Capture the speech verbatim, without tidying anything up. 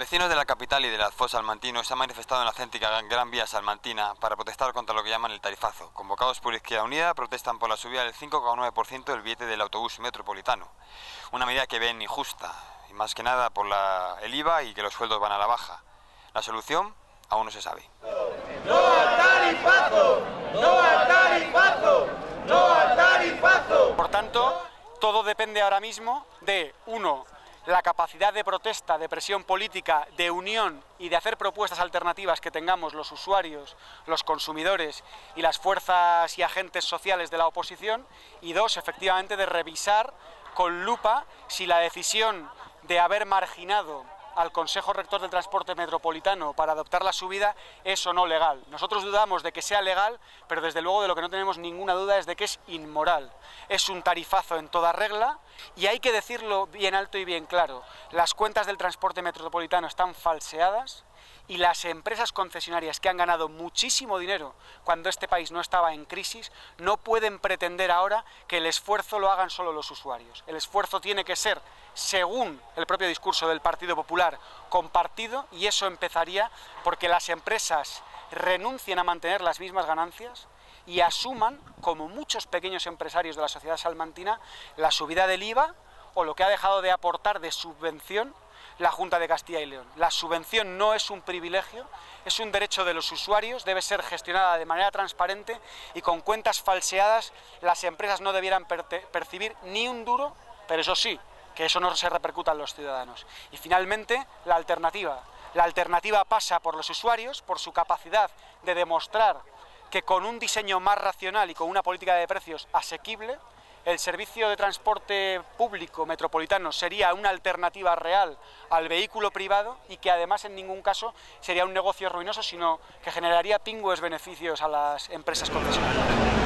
Vecinos de la capital y del Alfoz salmantino se han manifestado en la céntrica Gran Vía salmantina para protestar contra lo que llaman el tarifazo. Convocados por Izquierda Unida, protestan por la subida del cinco coma nueve por ciento del billete del autobús metropolitano. Una medida que ven injusta, y más que nada por la, el I V A y que los sueldos van a la baja. La solución aún no se sabe. ¡No al tarifazo! ¡No al tarifazo! ¡No al tarifazo! Por tanto, todo depende ahora mismo de, uno, la capacidad de protesta, de presión política, de unión y de hacer propuestas alternativas que tengamos los usuarios, los consumidores y las fuerzas y agentes sociales de la oposición, y dos, efectivamente, de revisar con lupa si la decisión de haber marginado al Consejo Rector del Transporte Metropolitano para adoptar la subida es o no legal. Nosotros dudamos de que sea legal, pero desde luego de lo que no tenemos ninguna duda es de que es inmoral. Es un tarifazo en toda regla y hay que decirlo bien alto y bien claro. Las cuentas del transporte metropolitano están falseadas y las empresas concesionarias que han ganado muchísimo dinero cuando este país no estaba en crisis no pueden pretender ahora que el esfuerzo lo hagan solo los usuarios. El esfuerzo tiene que ser, según el propio discurso del Partido Popular, compartido, y eso empezaría porque las empresas renuncien a mantener las mismas ganancias y asuman, como muchos pequeños empresarios de la sociedad salmantina, la subida del I V A o lo que ha dejado de aportar de subvención la Junta de Castilla y León. La subvención no es un privilegio, es un derecho de los usuarios, debe ser gestionada de manera transparente y con cuentas falseadas las empresas no debieran percibir ni un duro, pero eso sí, que eso no se repercuta en los ciudadanos. Y finalmente, la alternativa. La alternativa pasa por los usuarios, por su capacidad de demostrar que con un diseño más racional y con una política de precios asequible, el servicio de transporte público metropolitano sería una alternativa real al vehículo privado y que además en ningún caso sería un negocio ruinoso, sino que generaría pingües beneficios a las empresas concesionarias.